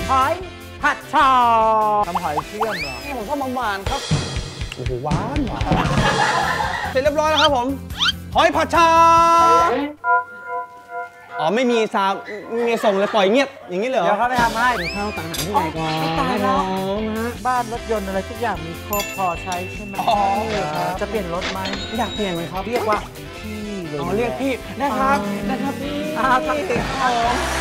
หอยผัดชอทำหอยเชื่อมเหรอนี่ผมชอบหวานครับโอ้โหหวานเสร็จเรียบร้อยแล้วครับผมหอยผัดชาอ๋อไม่มีซาวมีส่งเลยปล่อยเงียบอย่างนี้เลยเหรอเดี๋ยวเขาไปทำให้ข้าวตังหาที่ไหนก่อนตายแล้วบ้านรถยนต์อะไรทุกอย่างมีครบพอใช้ใช่ไหมจะเปลี่ยนรถไหมอยากเปลี่ยนไหมครับเรียกว่าพี่เลยเรียกพี่นะครับพี่